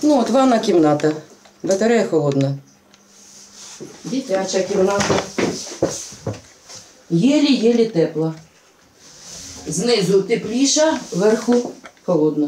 Ну, от ванна кімната, батарея холодна. Дитяча кімната. Єлі-єлі тепла. Знизу тепліша, вверху холодна.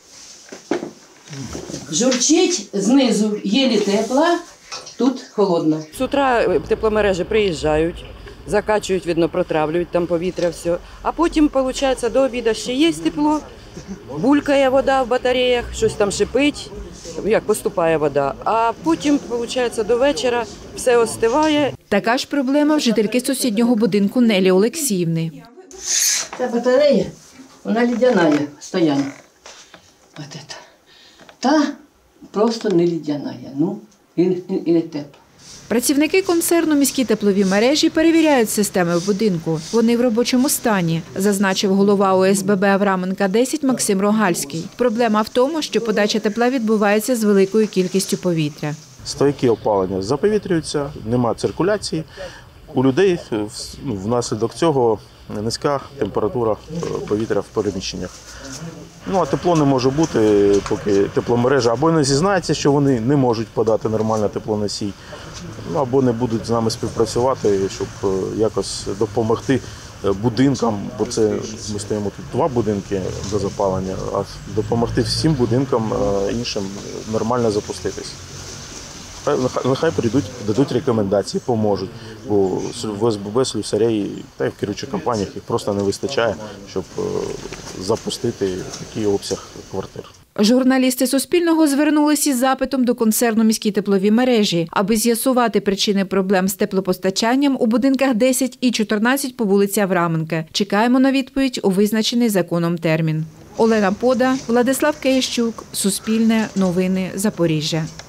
Журчить, знизу єлі тепла, тут холодна. З утра тепломережі приїжджають, закачують, видно, протравлюють там повітря, все. А потім, виходить, до обіду ще є тепло, булькає вода в батареях, щось там шипить, як поступає вода. А потім, виходить, до вечора все остиває. Така ж проблема в жительки сусіднього будинку Нелі Олексіївни. Ця батарея, вона ледяна стоянка. Вот это. Та просто не ледяна, ну і не тепла. Працівники концерну «Міські теплові мережі» перевіряють системи в будинку. Вони в робочому стані, зазначив голова ОСББ Авраменка-10 Максим Рогальський. Проблема в тому, що подача тепла відбувається з великою кількістю повітря. Стойки опалення заповітрюються, немає циркуляції. У людей внаслідок цього низька температура повітря в переміщеннях. Ну, а тепло не може бути, поки тепломережа або не зізнається, що вони не можуть подати нормально теплоносій, або не будуть з нами співпрацювати, щоб якось допомогти будинкам, бо це ми стоїмо тут 2 будинки до запалення, а допомогти всім будинкам іншим нормально запуститись. Нехай прийдуть, дадуть рекомендації, поможуть, бо в ОСББ слюсарей та й в керуючих компаніях їх просто не вистачає, щоб запустити такий обсяг квартир. Журналісти Суспільного звернулися із запитом до концерну «Міські теплові мережі», аби з'ясувати причини проблем з теплопостачанням у будинках 10 і 14 по вулиці Авраменка. Чекаємо на відповідь у визначений законом термін. Олена Пода, Владислав Киящук, Суспільне, Новини, Запоріжжя.